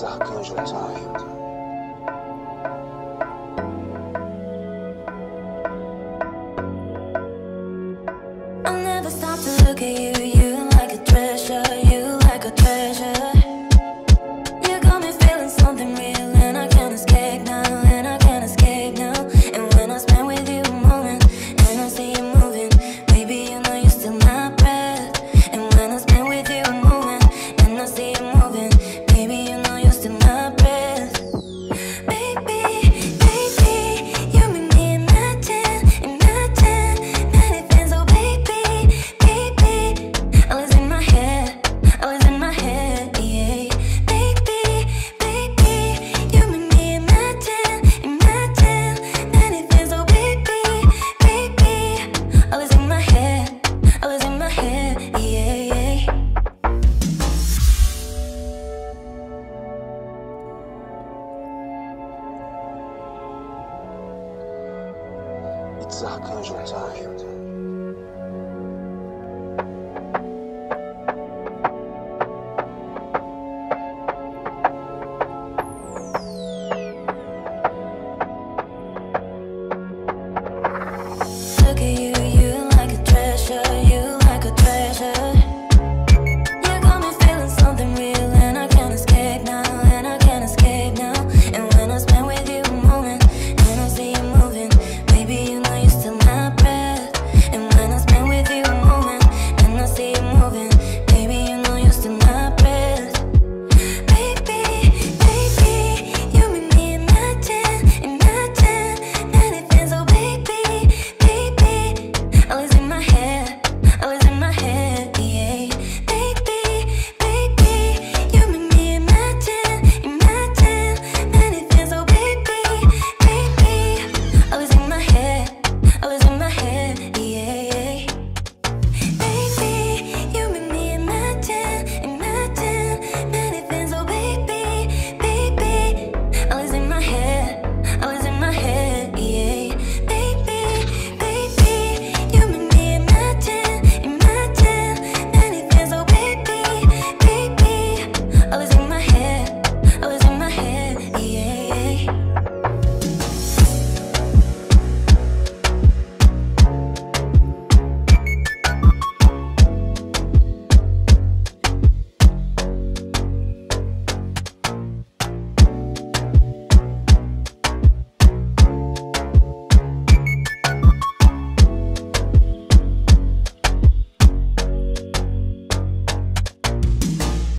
Archangel time. I'll never stop to look at you. You like a treasure, you like a treasure. You got me feeling something real, and I can't escape now, and I can't escape now. And when I spend with you a moment, and I see you moving, baby, you know you're still my breath. And when I spend with you a moment, and I see you moving, baby, you know you're still my breath. Baby, baby, you make me imagine, imagine many things. Oh baby, baby, all is in my head, all is in my head, yeah. Baby, baby, you make me imagine, imagine many things. Oh baby, baby, all is in my head, all is in my head, yeah. It's Archangel time.